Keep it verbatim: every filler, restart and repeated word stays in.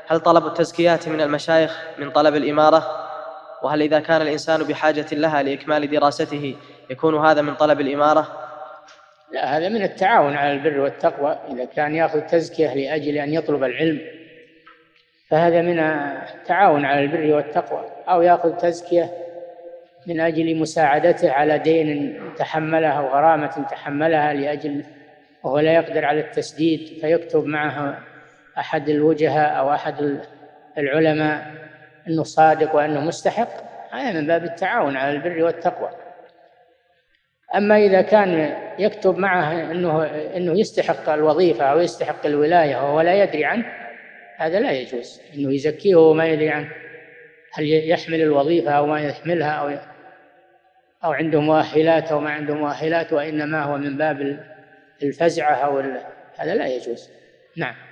هل طلب التزكيات من المشايخ من طلب الإمارة؟ وهل إذا كان الإنسان بحاجة لها لإكمال دراسته يكون هذا من طلب الإمارة؟ لا، هذا من التعاون على البر والتقوى. إذا كان يأخذ تزكية لأجل أن يطلب العلم فهذا من التعاون على البر والتقوى، أو يأخذ تزكية من أجل مساعدته على دين تحملها أو غرامة تحملها لأجل وهو لا يقدر على التسديد، فيكتب معه أحد الوجهاء أو أحد العلماء أنه صادق وأنه مستحق، هذا من باب التعاون على البر والتقوى. أما إذا كان يكتب معه أنه, إنه يستحق الوظيفة أو يستحق الولاية وهو لا يدري عنه، هذا لا يجوز أنه يزكيه وهو ما يدري عنه هل يحمل الوظيفة أو ما يحملها، أو أو عنده مؤهلات أو ما عنده مؤهلات، وإنما هو من باب الفزعة أو هذا لا يجوز. نعم.